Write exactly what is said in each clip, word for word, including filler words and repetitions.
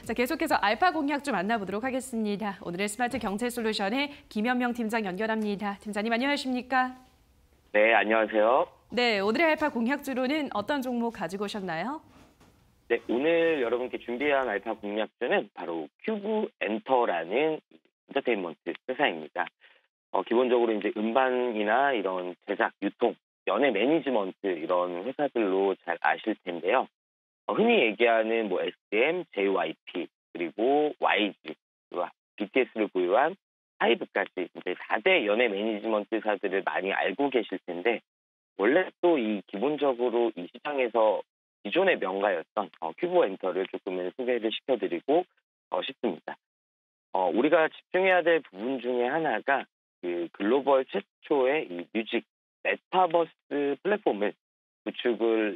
자, 계속해서 알파 공약 좀 만나보도록 하겠습니다. 오늘은 스마트 경제 솔루션의 김현명 팀장 연결합니다. 팀장님 안녕하십니까? 네, 안녕하세요. 네, 오늘의 알파 공약주로는 어떤 종목 가지고 오셨나요? 네, 오늘 여러분께 준비한 알파 공약주는 바로 큐브 엔터라는 엔터테인먼트 회사입니다. 어, 기본적으로 이제 음반이나 이런 제작, 유통, 연예 매니지먼트 이런 회사들로 잘 아실 텐데요. 어, 흔히 얘기하는 뭐 에스엠, 제이와이피 그리고 와이지, 그리고 비티에스를 보유한 하이브까지 이제 사 대 연예 매니지먼트사들을 많이 알고 계실 텐데 원래 또 이 기본적으로 이 시장에서 기존의 명가였던 어, 큐브 엔터를 조금은 소개를 시켜드리고 어, 싶습니다. 어, 우리가 집중해야 될 부분 중에 하나가 그 글로벌 최초의 이 뮤직 메타버스 플랫폼을 구축을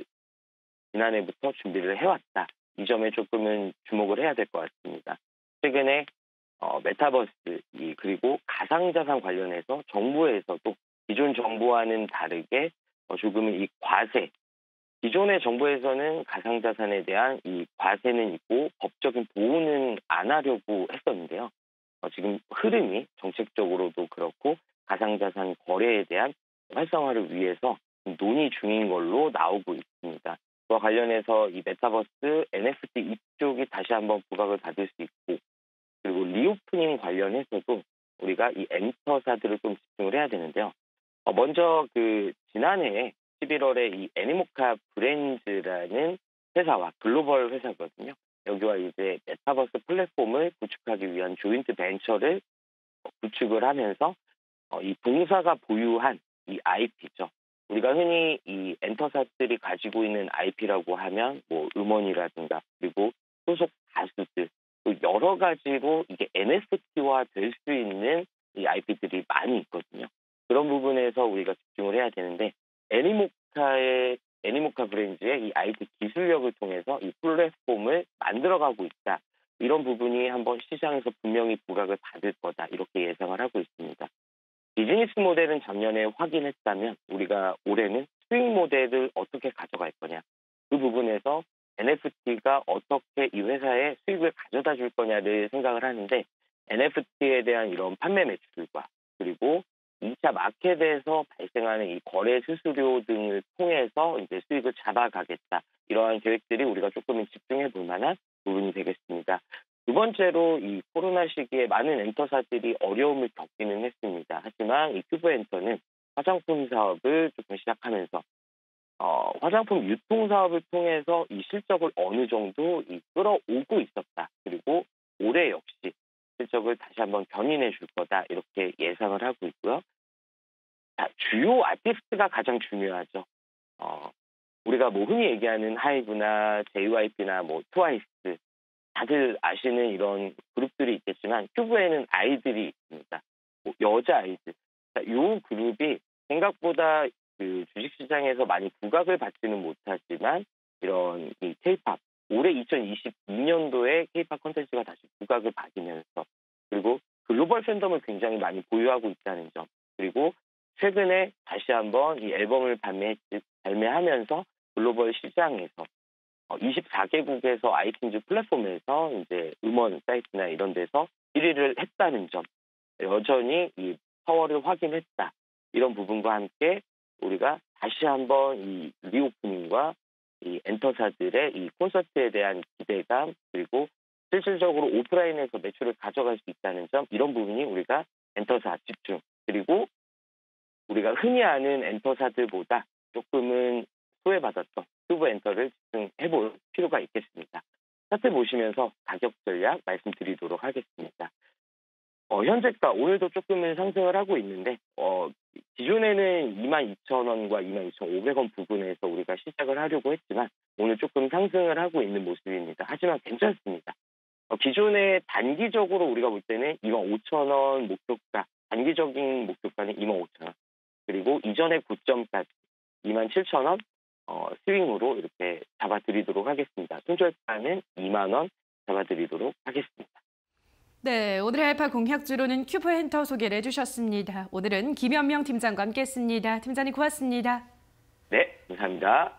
지난해부터 준비를 해왔다. 이 점에 조금은 주목을 해야 될 것 같습니다. 최근에 어, 메타버스 이, 그리고 가상자산 관련해서 정부에서도 기존 정부와는 다르게 어, 조금은 이 과세, 기존의 정부에서는 가상자산에 대한 이 과세는 있고 법적인 보호는 안 하려고 했었는데요. 어, 지금 흐름이 정책적으로도 그렇고 가상자산 거래에 대한 활성화를 위해서 논의 중인 걸로 나오고 있습니다. 그와 관련해서 이 메타버스 엔에프티 이쪽이 다시 한번 부각을 받을 수 있고 그리고 리오프닝 관련해서도 우리가 이 엔터사들을 좀 집중을 해야 되는데요. 어, 먼저 그 지난해 십일월에 이 애니모카 브랜즈라는 회사와 글로벌 회사거든요. 여기와 이제 메타버스 플랫폼을 구축하기 위한 조인트 벤처를 구축을 하면서 어, 이 동사가 보유한 이 아이피죠. 우리가 흔히 이 엔터사들이 가지고 있는 아이피라고 하면 뭐 음원이라든가 그리고 소속 가수들 또 여러 가지로 이게 엔에프티화 될 수 있는 이 아이피들이 많이 있거든요. 그런 부분에서 우리가 집중을 해야 되는데 애니모카의 애니모카 브랜드의 이 아이티 기술력을 통해서 이 플랫폼을 만들어가고 있다. 이런 부분이 한번 시장에서 분명히 부각을 받을 거다. 이렇게 예상을 하고 있습니다. 비즈니스 모델은 작년에 확인했다면 우리가 올해는 수익 모델을 어떻게 가져갈 거냐. 그 부분에서 엔에프티가 어떻게 이 회사에 수익을 가져다 줄 거냐를 생각을 하는데 엔에프티에 대한 이런 판매 매출과 그리고 이 차 마켓에서 발생하는 이 거래 수수료 등을 통해서 이제 수익을 잡아가겠다. 이러한 계획들이 우리가 조금 집중해 볼 만한 부분이 되겠습니다. 두 번째로 이 코로나 시기에 많은 엔터사들이 어려움을 겪기는 했습니다. 하지만 이 큐브 엔터는 화장품 사업을 조금 시작하면서 어, 화장품 유통 사업을 통해서 이 실적을 어느 정도 이 끌어오고 있었다. 그리고 올해 역시 실적을 다시 한번 견인해 줄 거다. 이렇게 예상을 하고 있고요. 자, 주요 아티스트가 가장 중요하죠. 어, 우리가 뭐 흔히 얘기하는 하이브나 제이와이피나 뭐 트와이스 다들 아시는 이런 그룹들이 있겠지만 큐브에는 아이들이 있습니다. 뭐 여자 아이들. 자, 이 그룹이 생각보다 그 주식시장에서 많이 부각을 받지는 못하지만 이런 이 K-팝 올해 이천이십이 년도에 K-팝 콘텐츠가 다시 부각을 받으면서 그리고 글로벌 팬덤을 굉장히 많이 보유하고 있다는 점 그리고 최근에 다시 한번 이 앨범을 발매, 발매하면서 글로벌 시장에서 이십사 개국에서 아이튠즈 플랫폼에서 이제 음원 사이트나 이런 데서 일 위를 했다는 점, 여전히 이 파워를 확인했다. 이런 부분과 함께 우리가 다시 한번 이 리오프닝과 이 엔터사들의 이 콘서트에 대한 기대감 그리고 실질적으로 오프라인에서 매출을 가져갈 수 있다는 점, 이런 부분이 우리가 엔터사 집중 그리고 우리가 흔히 아는 엔터사들보다 조금은 소외받았던 큐브 엔터를 집중해볼 필요가 있겠습니다. 차트 보시면서 가격 전략 말씀드리도록 하겠습니다. 어, 현재가 오늘도 조금은 상승을 하고 있는데 어, 기존에는 이만 이천 원과 이만 이천오백 원 부근에서 우리가 시작을 하려고 했지만 오늘 조금 상승을 하고 있는 모습입니다. 하지만 괜찮습니다. 어, 기존에 단기적으로 우리가 볼 때는 이만 오천 원 목표가, 단기적인 목표가는 이만 오천 원. 그리고 이전의 고점까지 이만 칠천 원 어, 스윙으로 이렇게 잡아드리도록 하겠습니다. 손절가는 이만 원 잡아드리도록 하겠습니다. 네, 오늘의 알파 공약주로는 큐브 엔터 소개를 해주셨습니다. 오늘은 김현명 팀장과 함께했습니다. 팀장님 고맙습니다. 네, 감사합니다.